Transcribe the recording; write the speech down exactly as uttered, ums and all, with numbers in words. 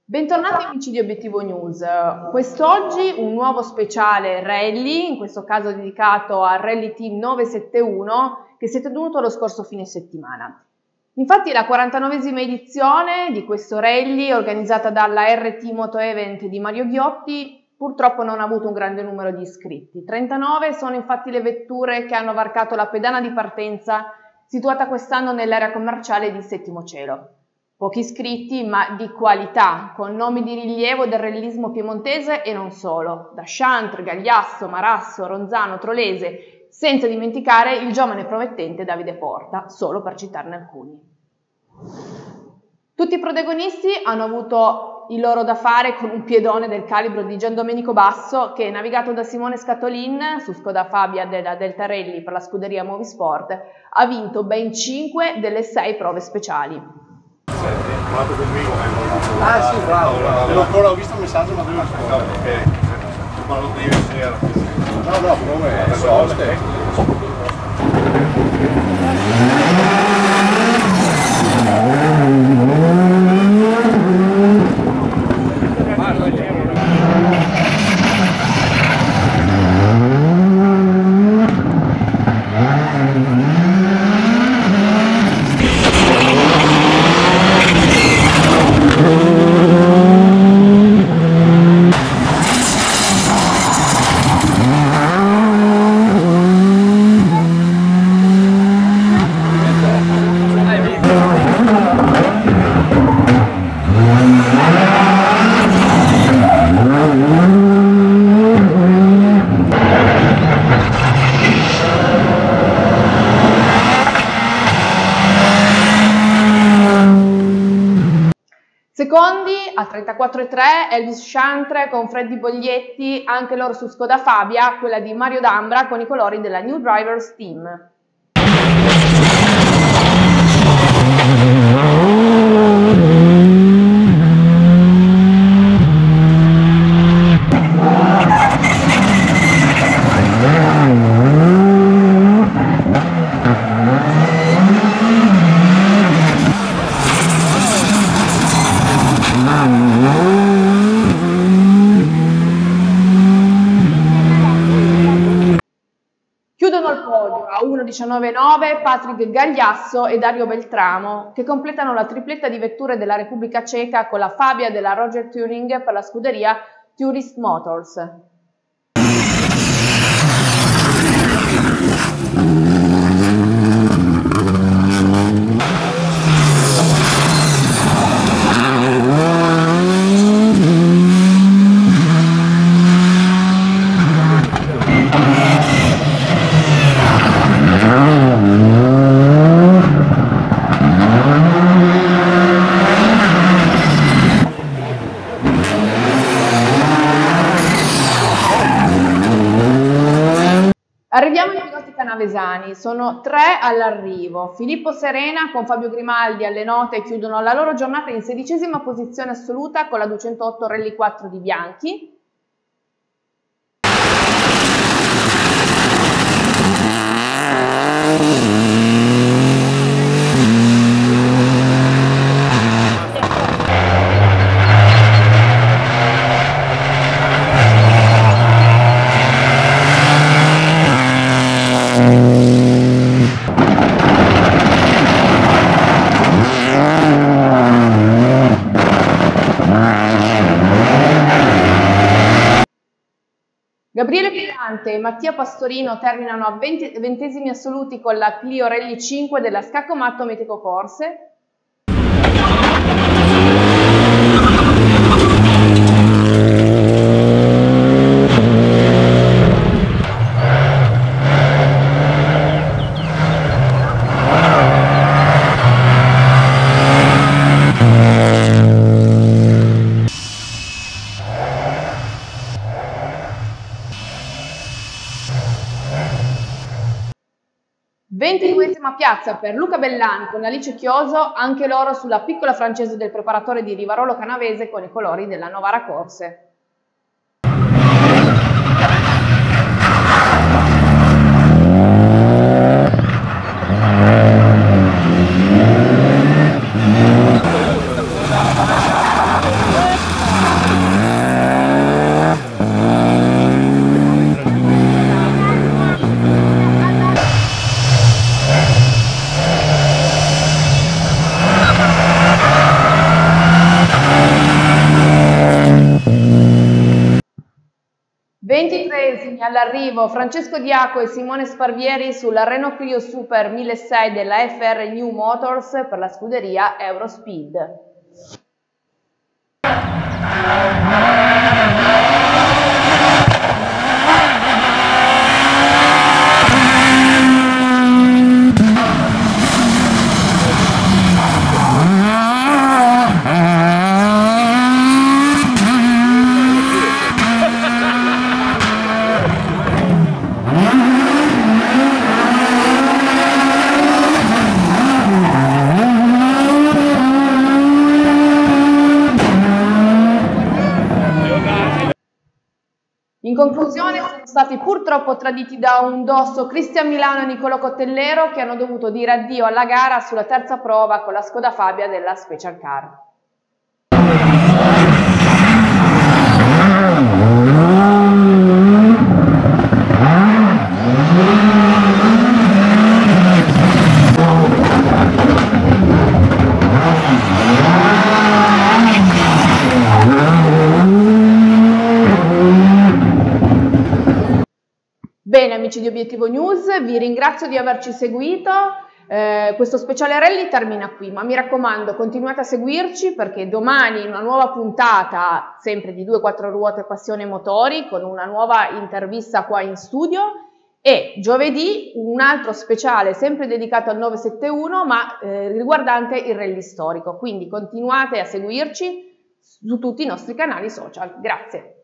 Bentornati amici di Obiettivo News. Quest'oggi un nuovo speciale rally, in questo caso dedicato al Rally Team nove sette uno che si è tenuto lo scorso fine settimana. Infatti la quarantanovesima edizione di questo rally, organizzata dalla R T Moto Event di Mario Ghiotti, purtroppo non ha avuto un grande numero di iscritti. trentanove sono infatti le vetture che hanno varcato la pedana di partenza situata quest'anno nell'area commerciale di Settimo Cielo. Pochi iscritti ma di qualità, con nomi di rilievo del rallyismo piemontese e non solo, da Chantre, Gagliasso, Marasso, Ronzano, Trolese, senza dimenticare il giovane promettente Davide Porta, solo per citarne alcuni. Tutti i protagonisti hanno avuto il loro da fare con un piedone del calibro di Giandomenico Basso che, navigato da Simone Scatolin su Skoda Fabia della Delta Rally per la scuderia Movisport, ha vinto ben cinque delle sei prove speciali. Ah sì, bravo, bravo. Devo ancora, ho visto il messaggio ma devo rispondere. Ok, parlo di ieri sera. No, no, come è soste. Secondi a trentaquattro e tre Elvis Chantre con Freddy Boglietti, anche loro su Skoda Fabia, quella di Mario D'Ambra con i colori della New Drivers Team. Chiudono il podio a uno diciannove nove Patrick Gagliasso e Dario Beltramo, che completano la tripletta di vetture della Repubblica Ceca con la Fabia della Roger Tuning per la scuderia Tourist Motors. Arriviamo ai piloti canavesani, sono tre all'arrivo. Filippo Serena con Fabio Grimaldi alle note chiudono la loro giornata in sedicesima posizione assoluta con la duecentootto Rally quattro di Bianchi. Gabriele Pirante e Mattia Pastorino terminano a ventesimi assoluti con la Clio Rally cinque della Scaccomatto Meteco Corse. ventiduesima piazza per Luca Bellan con Alice Chioso, anche loro sulla piccola francese del preparatore di Rivarolo Canavese con i colori della Novara Corse. ventitreesimi all'arrivo Francesco Diaco e Simone Sparvieri sulla Renault Clio Super milleseicento della F R New Motors per la scuderia Eurospeed. In conclusione sono stati purtroppo traditi da un dosso Cristian Milano e Nicolò Cottellero, che hanno dovuto dire addio alla gara sulla terza prova con la Skoda Fabia della Special Car. Bene amici di Obiettivo News, vi ringrazio di averci seguito, eh, questo speciale rally termina qui, ma mi raccomando continuate a seguirci perché domani una nuova puntata sempre di due quattro ruote passione motori con una nuova intervista qua in studio e giovedì un altro speciale sempre dedicato al nove sette uno ma eh, riguardante il rally storico, quindi continuate a seguirci su tutti i nostri canali social. Grazie.